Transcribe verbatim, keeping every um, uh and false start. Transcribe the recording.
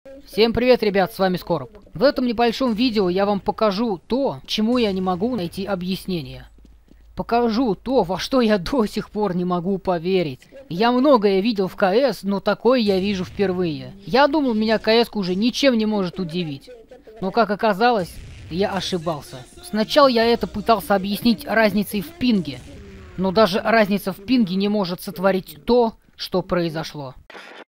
Всем привет, ребят, с вами Скорб. В этом небольшом видео я вам покажу то, чему я не могу найти объяснение. Покажу то, во что я до сих пор не могу поверить. Я многое видел в КС, но такое я вижу впервые. Я думал, меня КС уже ничем не может удивить. Но как оказалось, я ошибался. Сначала я это пытался объяснить разницей в пинге. Но даже разница в пинге не может сотворить то, что произошло.